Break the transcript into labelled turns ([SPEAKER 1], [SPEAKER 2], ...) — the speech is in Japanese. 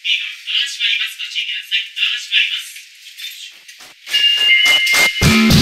[SPEAKER 1] 閉まります。ご注意ください。ドアが閉まります。